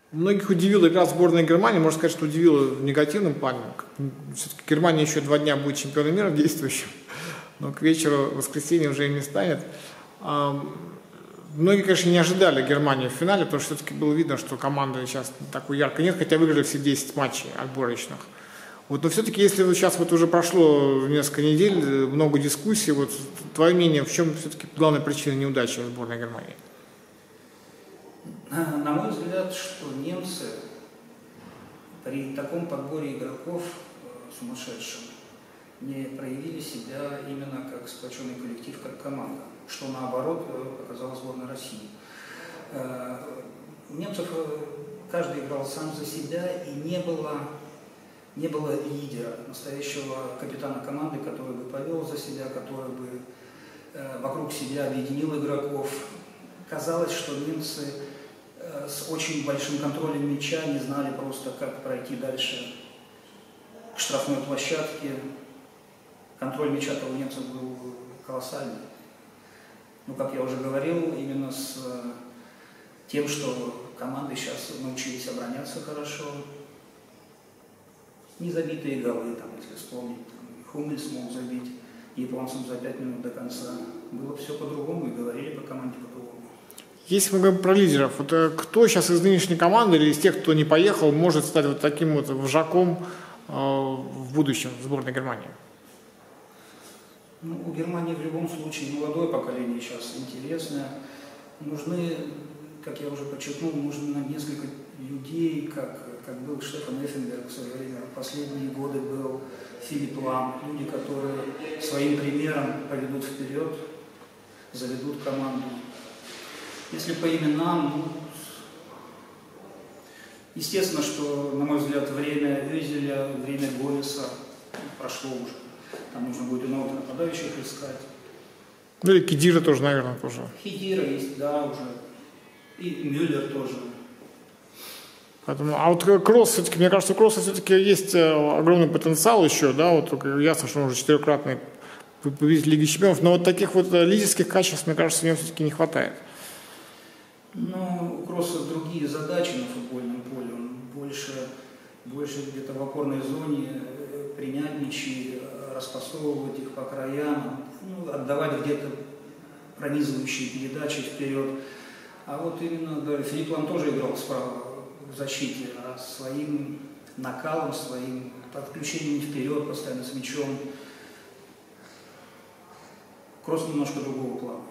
Многих удивила игра сборной Германии, можно сказать, что удивила в негативном плане. Все-таки Германия еще 2 дня будет чемпионом мира действующим, но к вечеру воскресенья уже им не станет. Многие, конечно, не ожидали Германии в финале, потому что все-таки было видно, что команда сейчас такой яркой нет, хотя выиграли все 10 матчей отборочных. Вот, но все-таки, если вот сейчас вот уже прошло несколько недель, много дискуссий, вот твое мнение, в чем все-таки главная причина неудачи сборной Германии? На мой взгляд, что немцы при таком подборе игроков сумасшедшим не проявили себя именно как сплоченный коллектив, как команда, что наоборот показала сборная России. У немцев каждый играл сам за себя, и не было лидера, настоящего капитана команды, который бы повел за себя, который бы вокруг себя объединил игроков. Казалось, что немцы с очень большим контролем мяча не знали просто, как пройти дальше к штрафной площадке. Контроль мяча-то у немцев был колоссальный. Ну, как я уже говорил, именно с тем, что команды сейчас научились обороняться хорошо. Незабитые голы, там, если вспомнить, Хумельс мог забить японцам за 5 минут до конца. Было все по-другому, и говорили по команде по-другому. Если мы говорим про лидеров, вот кто сейчас из нынешней команды или из тех, кто не поехал, может стать вот таким вот вожаком в будущем сборной Германии? Ну, у Германии в любом случае молодое поколение сейчас интересное. Нужны, как я уже подчеркнул, нужно несколько людей, как был Штефан Эффенберг в свое время. В последние годы был Филипп Лам. Люди, которые своим примером поведут вперед, заведут команду. Если по именам, естественно, что, на мой взгляд, время Özil'я, время Голеса прошло уже. Там нужно будет и новых нападающих искать. Ну или Кедира тоже, наверное, тоже. Хедира есть, да, уже. И Мюллер тоже. Поэтому, а вот Кросс, все-таки, мне кажется, у Кросса все-таки есть огромный потенциал еще, да, вот ясно, что он уже 4-кратный победитель Лиги Чемпионов, но вот таких вот лидерских качеств, мне кажется, у него все-таки не хватает. Ну, у Кросса другие задачи на футбольном поле. Он больше где-то в опорной зоне принять мячи, распасовывать их по краям, ну, отдавать где-то пронизывающие передачи вперед. А вот именно, да, Филипп Лам тоже играл справа в защите, а своим накалом, своим подключением вперед, постоянно с мячом. Кросс немножко другого плана.